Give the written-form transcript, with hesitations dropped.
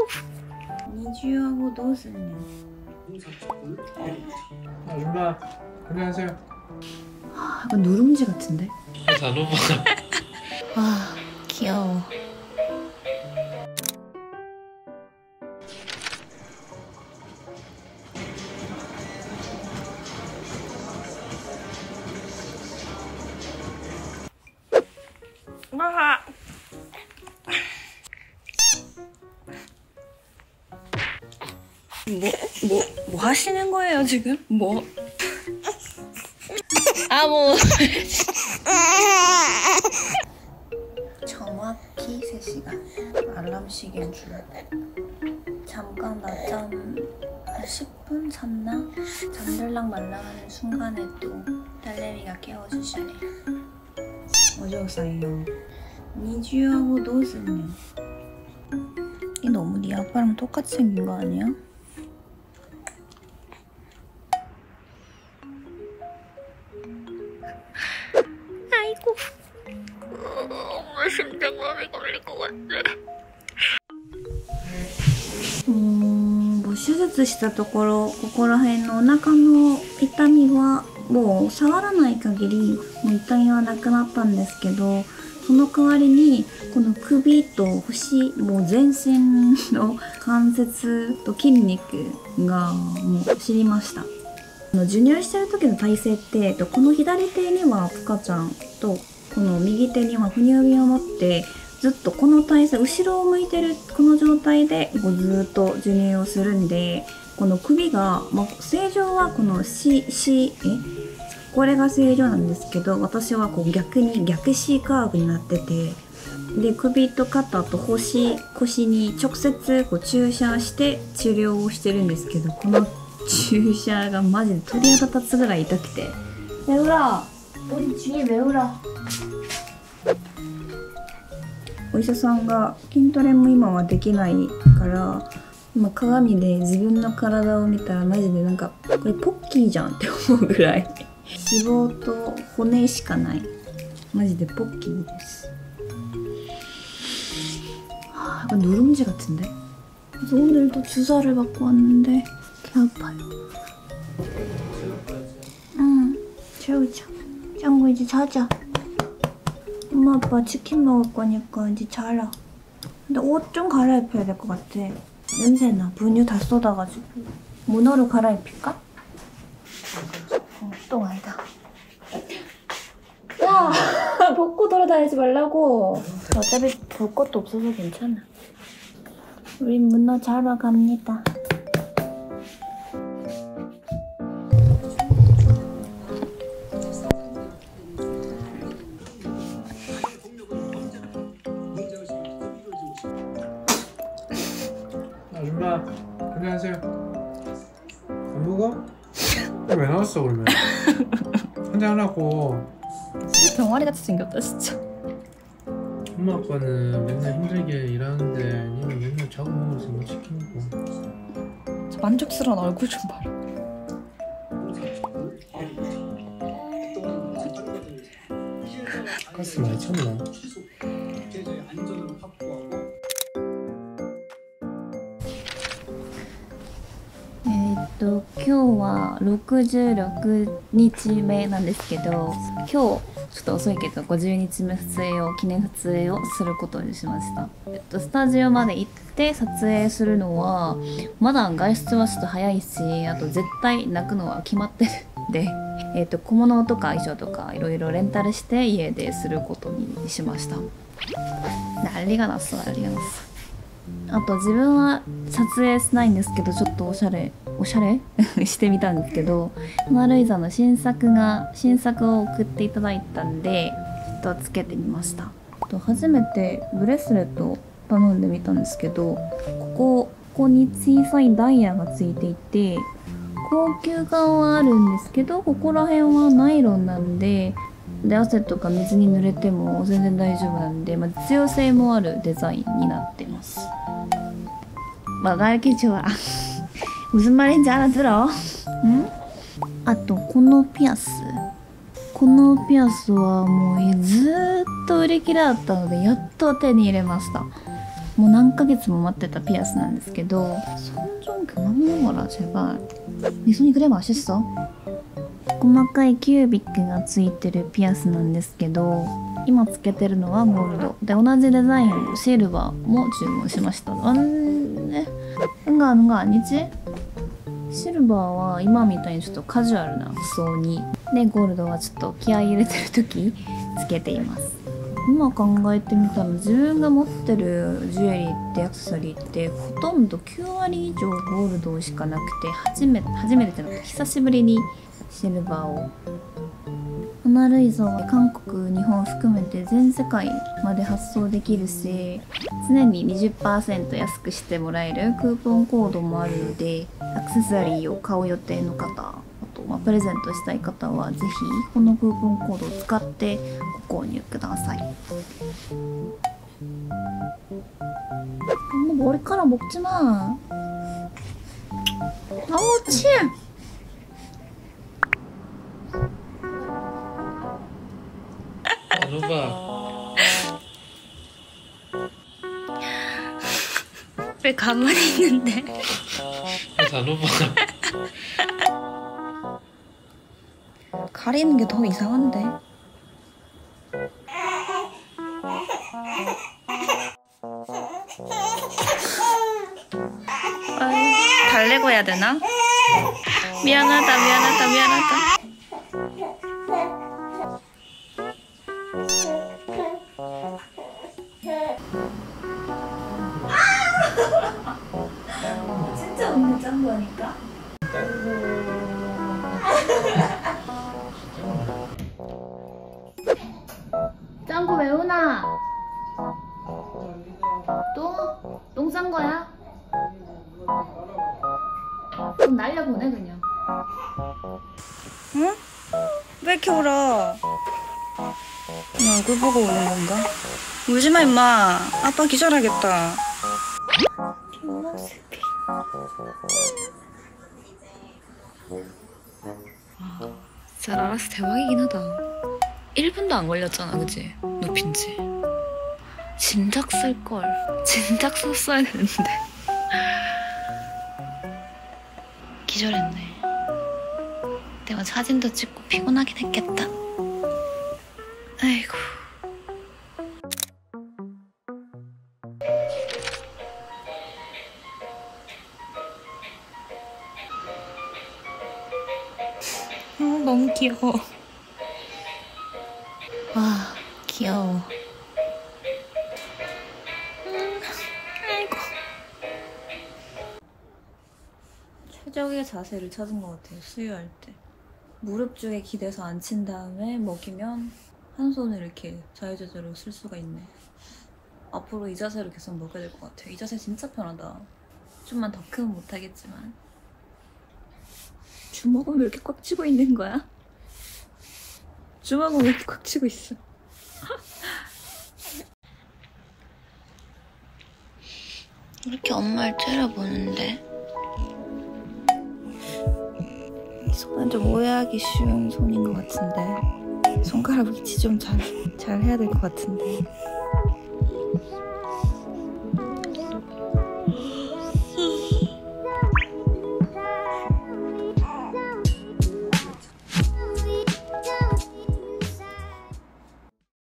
니주하고 도스는 누나 안녕하세요. 약간 누룽지 같은데? 자로봐. 아 귀여워. 와. 뭐 하시는 거예요 지금? 뭐? 아 뭐. 정확히 3시간 알람 시계인 줄 잠깐 낮잠 한 10분 잤나? 잠들랑 말랑하는 순간에 또 딸내미가 깨워주시네. 어저사요. 니주하고 도스는 이 너무 네 아빠랑 똑같이 생긴 거 아니야? 아이고 심장마비 걸릴 것 같아. もう手術したところここら辺のお腹の痛みはもう触らない限りもう痛みはなくなったんですけど、その代わりにこの首と腰もう全身の関節と筋肉がもう走りました。授乳してる時の体勢ってこの左手にはプカちゃんとこの右手には哺乳瓶を持ってずっとこの体勢後ろを向いてるこの状態でずっと授乳をするんで、この首が、正常はこのこれが正常なんですけど、私はこう逆に逆 C カーブになってて、で首と肩と腰に直接こう注射して治療をしてるんですけど、この注射がマジで鳥肌立つぐらい痛くて。メウラ우리 뒤에メウラ。お医者さんが筋トレも今はできないから今鏡で自分の体を見たらマジでなんかこれポッキーじゃんって思うぐらい脂肪と骨しかないマジでポッキーです。약간 누룽지 같은데? 그래서 오늘도 주사를 받고 왔는데 개 아파요. 응, 재우자. 짱구 이제 자자. 엄마 아빠 치킨 먹을 거니까 이제 자라. 근데 옷 좀 갈아입혀야 될 것 같아. 냄새나. 분유 다 쏟아가지고. 모노로 갈아입힐까? 똥 아니다. 야! 벗고 돌아다니지 말라고. 어차피 볼 것도 없어서 괜찮아. 우린 문어 자러 갑니다. 아줌마 안녕하세요. 안 먹어? 왜 나왔어 그러면? 한잔 하고. 병아리 같이 생겼다 진짜. 엄마 아빠는 맨날 힘들게 일하는데 니는 맨날 자고 먹어서 뭐 치킨 먹고. 저 만족스러운 얼굴 좀 봐라. 가스 많이 찼나? 今日は66日目なんですけど、今日ちょっと遅いけど50日目記念撮影をすることにしました。スタジオまで行って撮影するのはまだ外出はちょっと早いし、あと絶対泣くのは決まってるんで、小物とか衣装とかいろいろレンタルして家ですることにしました。난리가 났어 난리가 났어。あと自分は撮影しないんですけど、ちょっとおしゃれしてみたんですけど、モナ・ルイザの新作を送っていただいたんでつけてみました。初めてブレスレットを頼んでみたんですけど、ここに小さいダイヤがついていて高級感はあるんですけど、ここら辺はナイロンなんで汗とか水に濡れても全然大丈夫なんで、実用性もあるデザインになってます。가르쳐줘라. 무슨 말인지 알아들어? 응? あとこのピアスはもうずーっと売り切れだったのでやっと手に入れました。 もう何ヶ月も待ってたピアスなんですけど、손 좀 그만 먹어라 제발. 네 손이 그래 맛있어. 細かいキュービックがついてるピアスなんですけど、今つけてるのはゴールドで、同じデザインのシルバーも注文しました。응가 아니지? シルバーは今みたいにちょっとカジュアルな服装にで、ゴールドはちょっと気合い入れてる時つけています。今考えてみたら、自分が持ってるジュエリーってアクセサリーってほとんど9割以上ゴールドしかなくて、初めてじゃなくて久しぶりにシルバーを。モナ・ルイザは韓国、日本含めて全世界まで発送できるし、常に 20% 安くしてもらえるクーポンコードもあるので、アクセサリーを買う予定の方、あとプレゼントしたい方はぜひこのクーポンコードを使ってご購入ください。머리카락 먹지 마. 아우 침. 루바. 왜 가만히 있는데? 자, 루바. 가리는 게 더 이상한데. 달래고 해야 되나? 미안하다. 진짜 언니 짠 거니까? 짱구 왜 오나? 또? 똥 싼 거야? 좀 날려보내 그냥. 응? 왜 이렇게 울어? 나 얼굴 보고 우는 건가? 울지마 임마. 아빠 기절하겠다. 모습이. 잘 알아서 대박이긴 하다. 1분도 안 걸렸잖아, 그치? 눕힌지. 진작 쓸걸. 진작 썼어야 되는데. 기절했네. 내가 사진도 찍고 피곤하긴 했겠다. 아이고. 너무 귀여워. 와, 귀여워. 아이고. 최적의 자세를 찾은 것 같아요, 수유할 때. 무릎 쪽에 기대서 앉힌 다음에 먹이면 한 손을 이렇게 자유자재로 쓸 수가 있네. 앞으로 이 자세로 계속 먹여야 될 것 같아요. 이 자세 진짜 편하다. 좀만 더 크면 못하겠지만. 주먹은 왜 이렇게 꽉 쥐고 있는 거야? 주먹은 왜 이렇게 꽉 쥐고 있어? 이렇게 엄마를 째려보는데 이 손은 좀 오해하기 쉬운 손인 것 같은데 손가락 위치 좀 잘 해야 될 것 같은데